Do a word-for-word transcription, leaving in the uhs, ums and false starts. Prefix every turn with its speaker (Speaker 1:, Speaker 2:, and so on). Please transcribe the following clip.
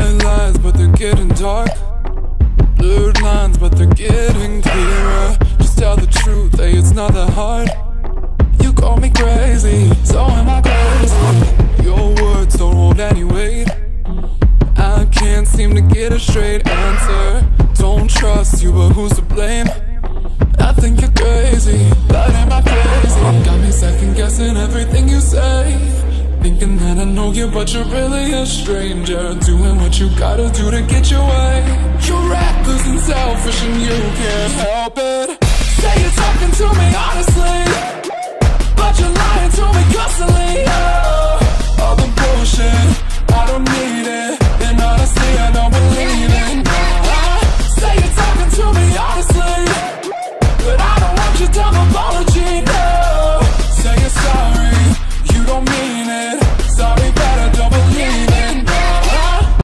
Speaker 1: White lies, but they're getting dark. Blurred lines, but they're getting clearer. Just tell the truth, hey, it's not that hard. You call me crazy, so am I crazy. Your words don't hold any weight. I can't seem to get a straight answer. Don't trust you, but who's to blame? I think you're crazy, but am I crazy? Got me second guessing everything you say. Thinking that I know you, but you're really a stranger. Doing what you gotta do to get your way. You're reckless and selfish and you can't help it. Say you're talking to me honestly, but you're lying to me constantly, yeah.